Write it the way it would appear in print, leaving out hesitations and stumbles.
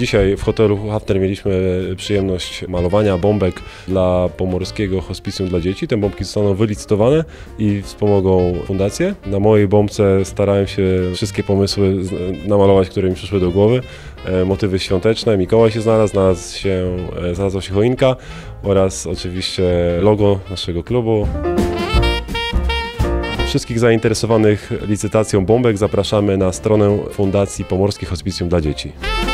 Dzisiaj w hotelu Hafner mieliśmy przyjemność malowania bombek dla Pomorskiego Hospicjum dla Dzieci. Te bombki zostaną wylicytowane i wspomogą fundację. Na mojej bombce starałem się wszystkie pomysły namalować, które mi przyszły do głowy. Motywy świąteczne, Mikołaj się znalazła się choinka oraz oczywiście logo naszego klubu. Wszystkich zainteresowanych licytacją bombek zapraszamy na stronę Fundacji Pomorskie Hospicjum dla Dzieci.